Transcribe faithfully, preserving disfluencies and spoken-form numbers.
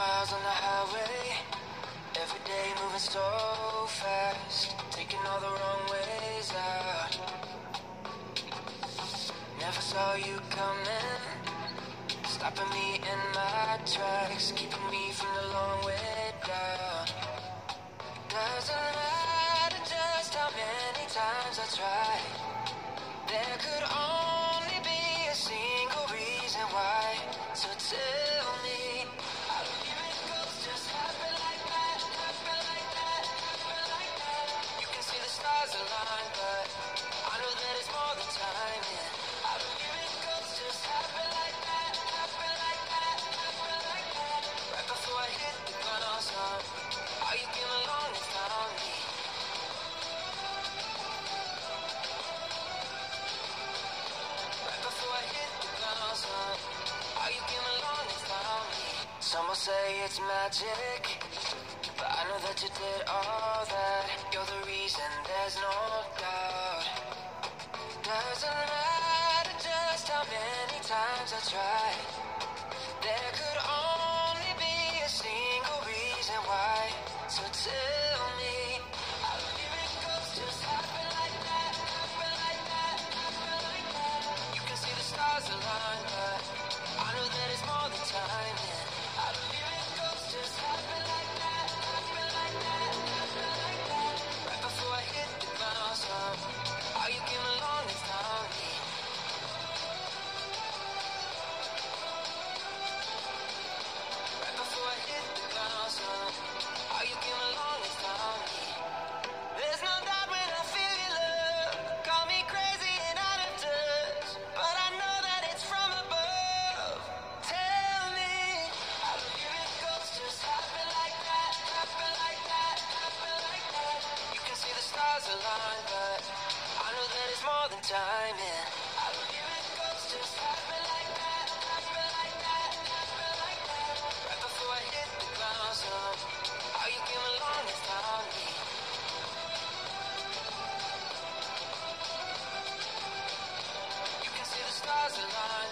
miles on the highway, every day moving so fast, taking all the wrong ways out. Never saw you coming, stopping me in my tracks, keeping me from the long way down. Doesn't matter just how many times I tried, there could only be a single reason why. So tell me, I believe it goes just happen like that, happen like that, happen like that. You can see the stars align, but I know that it's more than time, yeah. I believe it goes just happen like that, happen like that, happen like that. Right before I hit the ground, son, how you came along and found me. Right before I hit the ground, son, how you came along and found me. Some will say it's magic, but I know that you did all that. You're the reason, there's no doubt. Doesn't matter just how many times I tried, there could only be a single reason why. So tell me, I believe it goes just happen like that, happen like that, happen like that. You can see the stars align, but I know that it's more than time, yeah. I believe it goes just happen like that, happen like that, happen like that. Right before I hit the ground, son, how you came along and found me. Right before I hit the ground, son, how you came along and found me. There's no doubt when I feel your love, call me crazy and out of touch, but I know that it's from above. Tell me, I believe it goes just happen like that, happen like that, happen like that. You can see the stars align, but I know that it's more than time, yeah. I believe it goes just happen like that, happen like that, happen like that. Right before I hit the ground, son, how you came along and found me. You can see the stars align.